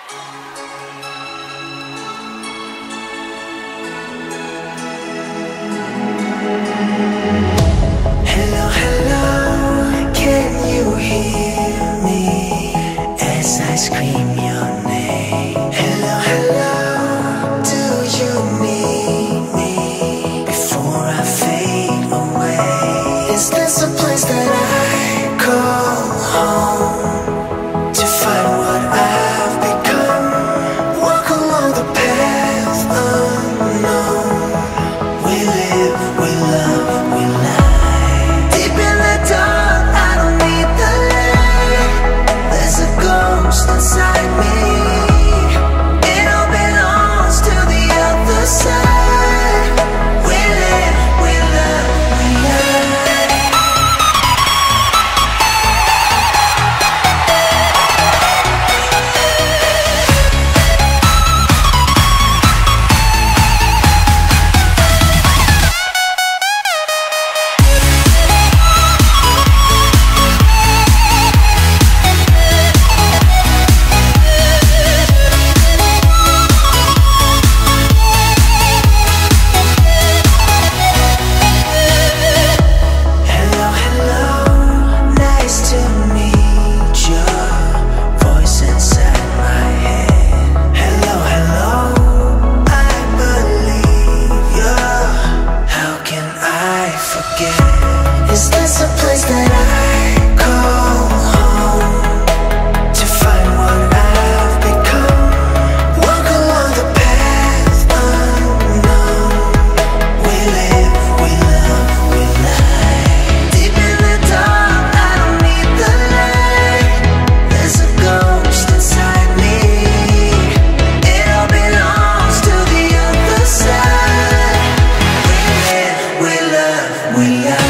Hello, hello, can you hear me as I scream your name? Hello, hello, do you need me before I fade away? Is this a place that I call home to find what I've become? Walk along the path unknown. We live, we love, we lie. Deep in the dark, I don't need the light. There's a ghost inside me. It all belongs to the other side. We live, we love, we lie. Is this a place that I call home to find what I've become? Walk along the path unknown. We live, we love, we lie. Deep in the dark, I don't need the light. There's a ghost inside me. It all belongs to the other side. We live, we love, we lie.